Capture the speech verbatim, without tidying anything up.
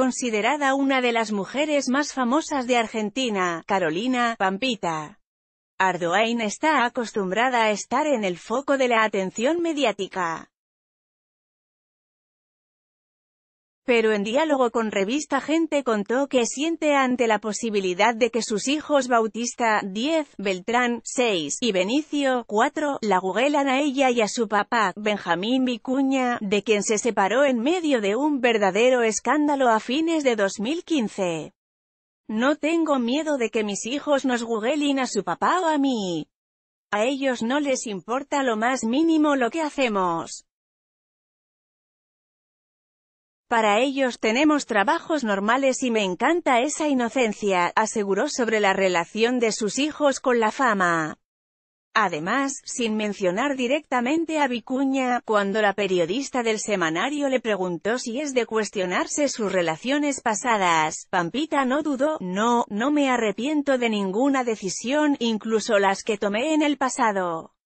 considerada una de las mujeres más famosas de Argentina, Carolina Pampita Ardoin está acostumbrada a estar en el foco de la atención mediática. Pero en diálogo con Revista Gente contó que siente ante la posibilidad de que sus hijos Bautista, diez, Beltrán, seis, y Benicio, cuatro, la googlean a ella y a su papá, Benjamín Vicuña, de quien se separó en medio de un verdadero escándalo a fines de dos mil quince. No tengo miedo de que mis hijos nos googleen a su papá o a mí. A ellos no les importa lo más mínimo lo que hacemos. Para ellos tenemos trabajos normales y me encanta esa inocencia, aseguró sobre la relación de sus hijos con la fama. Además, sin mencionar directamente a Vicuña, cuando la periodista del semanario le preguntó si es de cuestionarse sus relaciones pasadas, Pampita no dudó: no, no me arrepiento de ninguna decisión, incluso las que tomé en el pasado.